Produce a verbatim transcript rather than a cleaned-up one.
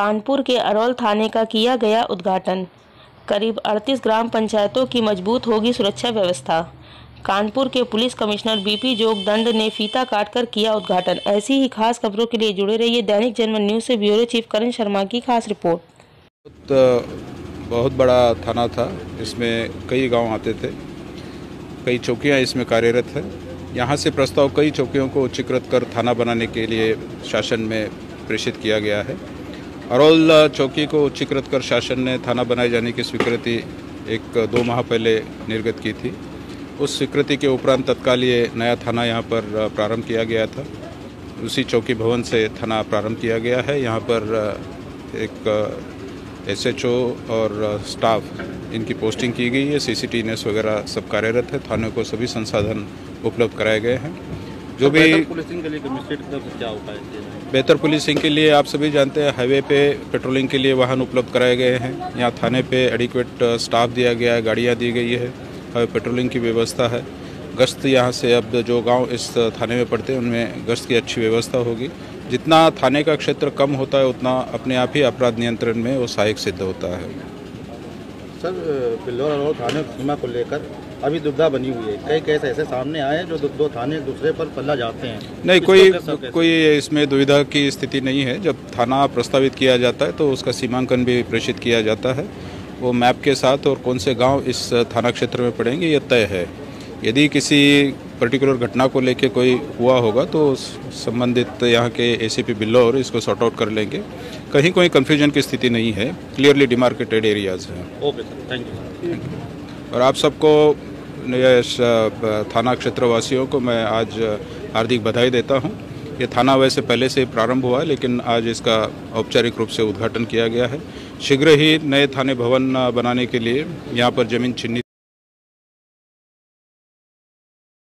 कानपुर के अरौल थाने का किया गया उद्घाटन। करीब अड़तीस ग्राम पंचायतों की मजबूत होगी सुरक्षा व्यवस्था। कानपुर के पुलिस कमिश्नर बीपी जोगदंड ने फीता काटकर किया उद्घाटन। ऐसी ही खास खबरों के लिए जुड़े रहिए दैनिक जनमन न्यूज से। ब्यूरो चीफ करण शर्मा की खास रिपोर्ट। तो बहुत बड़ा थाना था, इसमें कई गांव आते थे, कई चौकियां इसमें कार्यरत है। यहां से प्रस्ताव कई चौकियों को उच्चीकृत कर थाना बनाने के लिए शासन में प्रेषित किया गया है। अरौल चौकी को उच्चीकृत कर शासन ने थाना बनाए जाने की स्वीकृति एक दो माह पहले निर्गत की थी। उस स्वीकृति के उपरांत तत्काल ये नया थाना यहाँ पर प्रारंभ किया गया था। उसी चौकी भवन से थाना प्रारंभ किया गया है। यहाँ पर एक एसएचओ और स्टाफ इनकी पोस्टिंग की गई है। सीसीटीवीनेस वगैरह सब कार्यरत है। थाने को सभी संसाधन उपलब्ध कराए गए हैं। जो भी पुलिसिंग के लिए क्या उपाय है? बेहतर पुलिसिंग के लिए आप सभी जानते हैं, हाईवे पे पेट्रोलिंग के लिए वाहन उपलब्ध कराए गए हैं। यहाँ थाने पे एडिक्वेट स्टाफ दिया गया है, गाड़ियाँ दी गई है, हाईवे पेट्रोलिंग की व्यवस्था है। गश्त यहाँ से अब जो गांव इस थाने में पड़ते हैं उनमें गश्त की अच्छी व्यवस्था होगी। जितना थाने का क्षेत्र कम होता है उतना अपने आप ही अपराध नियंत्रण में वो सहायक सिद्ध होता है। सर, बिल्लौर और थाने सीमा को लेकर अभी दुविधा बनी हुई है। कई केस ऐसे सामने आए हैं जो दो, दो थाने एक दूसरे पर पल्ला जाते हैं। नहीं, कोई कोई इसमें दुविधा की स्थिति नहीं है। जब थाना प्रस्तावित किया जाता है तो उसका सीमांकन भी प्रेषित किया जाता है, वो मैप के साथ, और कौन से गांव इस थाना क्षेत्र में पड़ेंगे ये तय है। यदि किसी पर्टिकुलर घटना को लेके कोई हुआ होगा तो संबंधित यहाँ के एसीपी बिल्लौर इसको सॉर्ट आउट कर लेंगे। कहीं कोई कन्फ्यूजन की स्थिति नहीं है, क्लियरली डिमार्केटेड एरियाज हैं। Okay sir, thank you. और आप सबको थाना क्षेत्रवासियों को मैं आज हार्दिक बधाई देता हूं। ये थाना वैसे पहले से प्रारंभ हुआ है, लेकिन आज इसका औपचारिक रूप से उद्घाटन किया गया है। शीघ्र ही नए थाने भवन बनाने के लिए यहाँ पर जमीन चिन्हित